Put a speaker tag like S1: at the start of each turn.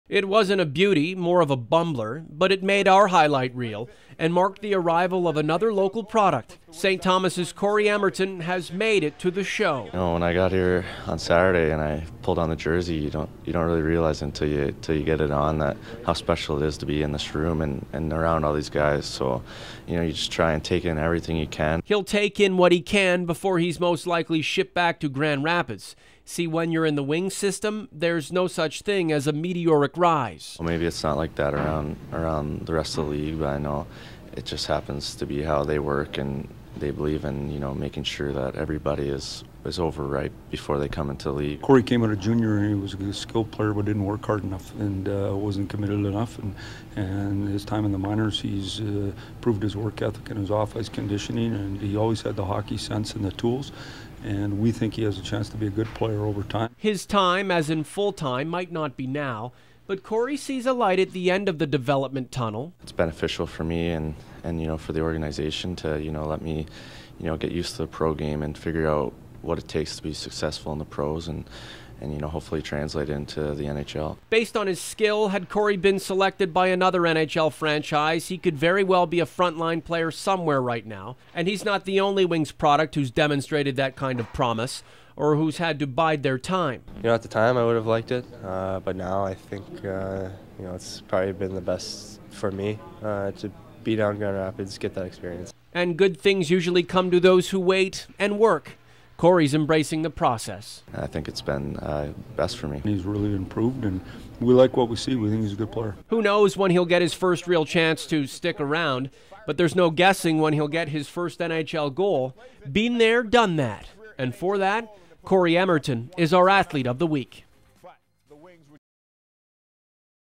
S1: It wasn't a beauty, more of a bumbler, but it made our highlight reel and marked the arrival of another local product. St. Thomas's Corey Emerton has made it to the show.
S2: You know, when I got here on Saturday and I pulled on the jersey, you don't really realize until you get it on that how special it is to be in this room and around all these guys. So, you know, you just try and take in everything you can.
S1: He'll take in what he can before he's most likely shipped back to Grand Rapids. See, when you're in the wing system, there's no such thing as a meteoric rise.
S2: Well, maybe it's not like that around the rest of the league, but I know it just happens to be how they work, and they believe in, you know, making sure that everybody is overripe before they come into the league.
S3: Corey came out of junior and he was a skilled player but didn't work hard enough and wasn't committed enough. And his time in the minors, he's proved his work ethic and his off-ice conditioning, and he always had the hockey sense and the tools. And we think he has a chance to be a good player over time.
S1: His time, as in full-time, might not be now, but Corey sees a light at the end of the development tunnel.
S2: It's beneficial for me and you know, for the organization to, you know, let me, you know, get used to the pro game and figure out what it takes to be successful in the pros and you know, hopefully translate into the NHL.
S1: Based on his skill, had Corey been selected by another NHL franchise, he could very well be a frontline player somewhere right now. And he's not the only Wings product who's demonstrated that kind of promise or who's had to bide their time.
S4: You know, at the time I would have liked it, but now I think, you know, it's probably been the best for me to be down Grand Rapids, get that experience.
S1: And good things usually come to those who wait and work. Corey's embracing the process.
S2: I think it's been best for me.
S3: He's really improved, and we like what we see. We think he's a good player.
S1: Who knows when he'll get his first real chance to stick around, but there's no guessing when he'll get his first NHL goal. Been there, done that. And for that, Corey Emerton is our Athlete of the Week.